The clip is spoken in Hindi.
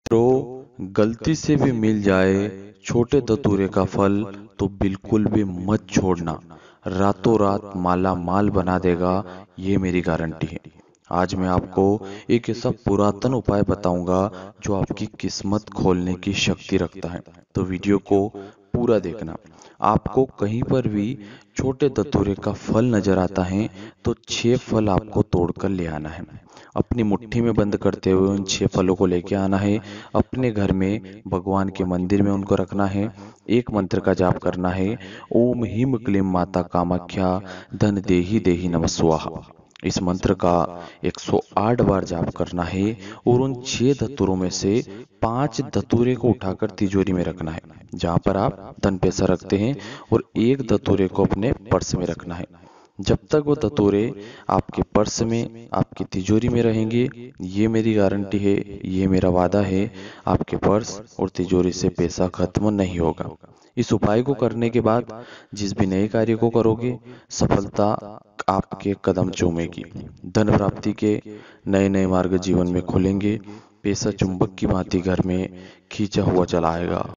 गलती से भी मिल जाए छोटे धतूरे का फल तो बिल्कुल भी मत छोड़ना। रातों रात माला माल बना देगा, ये मेरी गारंटी है। आज मैं आपको एक ऐसा पुरातन उपाय बताऊंगा जो आपकी किस्मत खोलने की शक्ति रखता है। तो वीडियो को पूरा देखना। आपको कहीं पर भी छोटे धतूरे का फल नजर आता है तो 6 फल आपको तोड़कर ले आना है। अपनी मुट्ठी में बंद करते हुए उन 6 फलों को लेके आना है। अपने घर में भगवान के मंदिर में उनको रखना है। एक मंत्र का जाप करना है, ओम ह्रीं क्लीं माता कामाख्या धन देहि देहि नमः स्वाहा। इस मंत्र का 108 बार जाप करना है और उन 6 धतूरों में से 5 धतूरे को उठाकर तिजोरी में रखना है, जहां पर आप धन पैसा रखते हैं, और एक धतूरे को अपने पर्स में रखना है। जब तक वो धतूरे आपके पर्स में, आपकी तिजोरी में रहेंगे, ये मेरी गारंटी है, ये मेरा वादा है, आपके पर्स और तिजोरी से पैसा खत्म नहीं होगा। इस उपाय को करने के बाद जिस भी नए कार्य को करोगे, सफलता आपके कदम चूमेगी। धन प्राप्ति के नए नए मार्ग जीवन में खुलेंगे। पैसा चुंबक की भांति घर में खींचा हुआ चला आएगा।